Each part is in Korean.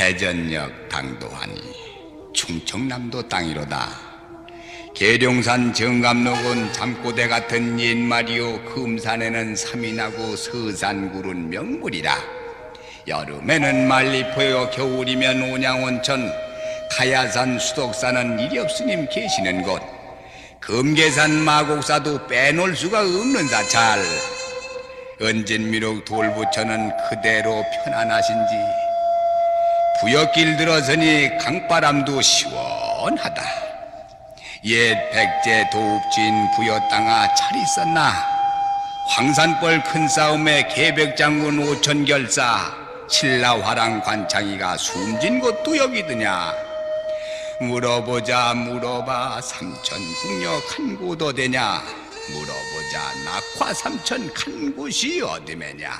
대전역 당도하니 충청남도 땅이로다. 계룡산 정감록은 잠꼬대 같은 옛말이요 금산에는 삼이 나고 서산굴은 명물이라. 여름에는 말리포요, 겨울이면 온양온천, 가야산, 수덕산은 이력스님 계시는 곳, 금계산 마곡사도 빼놓을 수가 없는 사찰. 은진미륵 돌부처는 그대로 편안하신지 부엌길 들어서니 강바람도 시원하다. 옛 백제 도읍지인 부여땅아 잘 있었나? 황산벌 큰 싸움에 계백장군 오천결사 신라화랑 관창이가 숨진 곳도 여기드냐? 물어보자 물어봐 삼천국녀 간 곳 어디냐? 물어보자 낙화 삼천 간 곳이 어디매냐?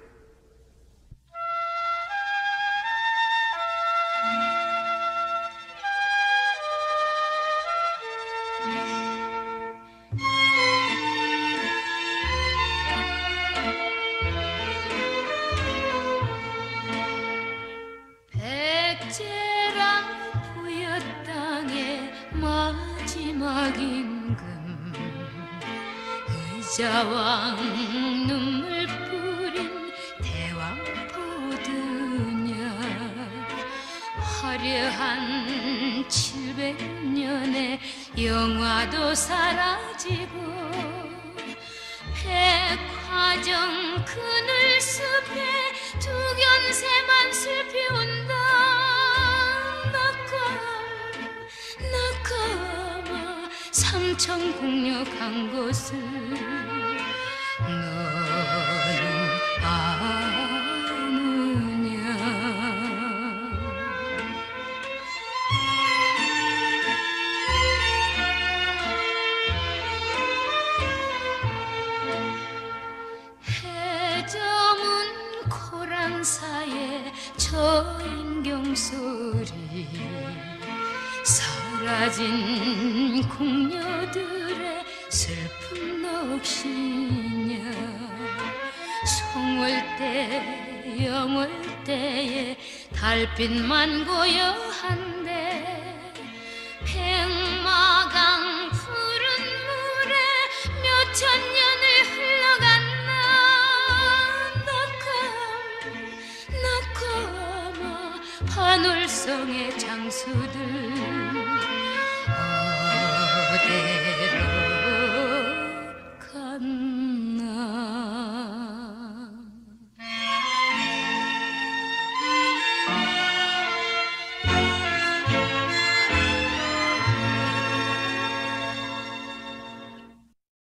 백제랑 부여 땅의 마지막 임금, 의자왕 눈물 뿌린 대왕 보드냐. 화려한 700년의 영화도 사라지고 백화정 그늘숲에 두견새만 슬피 운다. 낙하마 삼천국녀 간 곳을 너는 아느냐? 해저문 코란사의 저 인경 소리, 사라진 궁녀들의 슬픈 넋이냐. 송월대 영월대에 달빛만 고요한데 백마강 푸른 물에 몇천 년을 흘러갔나. 낙하마 반월성의 장수들 어디